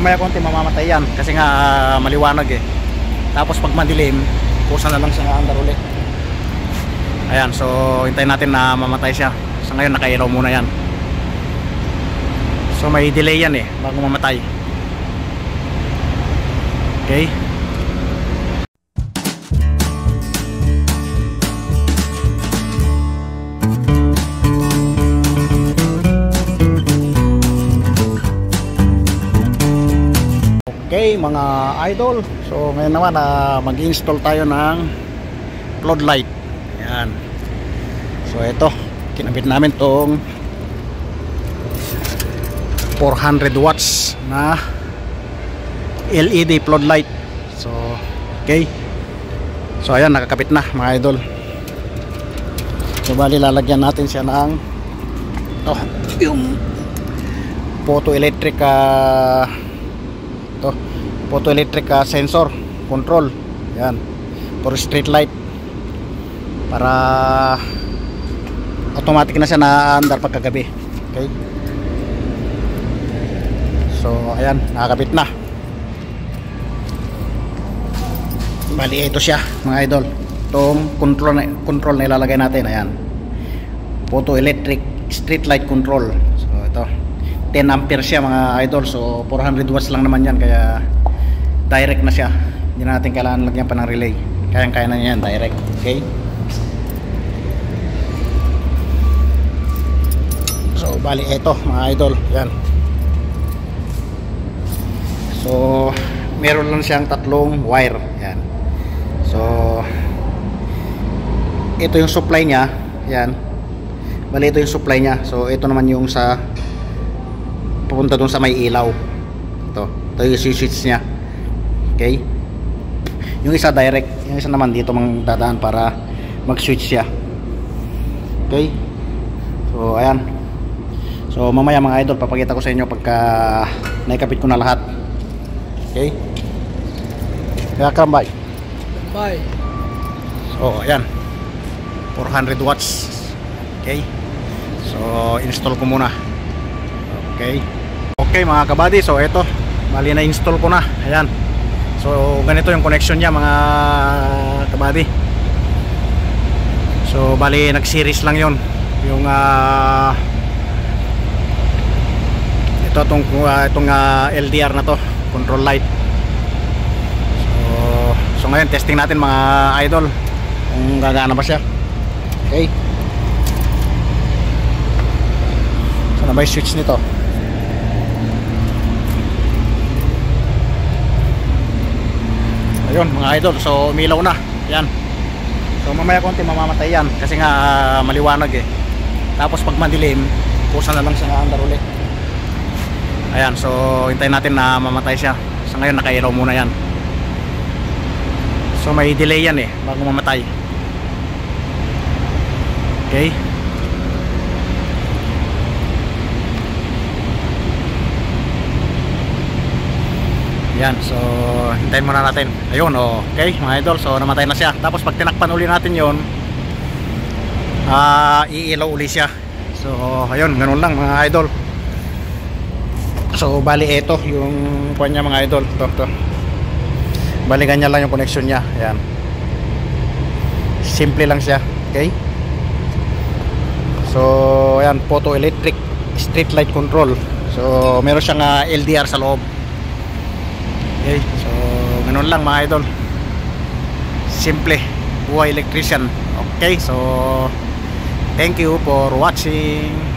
mamaya konti mamamatay yan kasi nga maliwanag eh. Tapos pag madilim, pusa na lang siya nga andar ulit. Ayan, so hintayin natin na mamatay siya. Sa ngayon nakailaw muna yan. So may delay yan eh bago mamatay. Okay. Okay mga idol, so ngayon naman mag-install tayo ng floodlight. Ayan. So ito, kinabit namin tong 400 watts na LED floodlight. So okay. So ayan, nakakabit na mga idol. So bali lalagyan natin siya ng yung photoelectric photoelectric sensor control. Yan, for street light, para automatic na siya na andar pagkagabi. Okay, so ayan, nakakabit na. Bali ito siya mga idol, itong control na ilalagay natin. Ayan, photoelectric street light control. So ito 10 ampere siya mga idol. So 400 watts lang naman yan, kaya direct na siya. Hindi na natin kailangan lagyan pa ng relay. Kayang-kaya na yan, direct. Okay. So bali ito mga idol, yan. So meron lang siyang tatlong wire. Yan. So ito yung supply niya. Yan. Bali ito yung supply niya. So ito naman yung sa pupunta dun sa may ilaw. Ito yung switch niya. Okay. Yung isa direct, yung isa naman dito mang dadaan para mag-switch siya. Okay. So ayan. So mamaya mga idol, papakita ko sa inyo pagka naikabit ko na lahat. Okay. Kaya kambay. Bye. So ayan, 400 watts. Okay. So install ko muna. Okay. Okay mga kabady, so ito, bali na install ko na. Ayan. So ganito yung connection niya mga kabady. So bali nag-series lang yon. Yung itong LDR na to, control light. So ngayon testing natin mga idol kung gagana ba siya. Okay. So na ba yung switch nito? Ayun mga idol, so umilaw na. Yan. So mamaya konti mamamatay yan kasi nga maliwanag eh. Tapos pag madilim, pusa na lang siya andar ulit. Ayan, so hintayin natin na mamatay siya. Sa ngayon nakailaw muna yan. So may delay yan eh bago mamatay. Okay. Yan, so hintayin muna natin. Ayun, okay mga idol, so namatay na siya. Tapos pag tinakpan uli natin yon, iilaw uli siya. So ayun, ganun lang mga idol. So bali ito yung kuwan niya mga idol. Ito. Bali ganyan lang yung connection niya. Ayan, simple lang siya. Okay. So ayan, photoelectric street light control. So meron siyang LDR sa loob. Okay, so ganun lang mga idol. Simple, buhay electrician. Okay, so thank you for watching.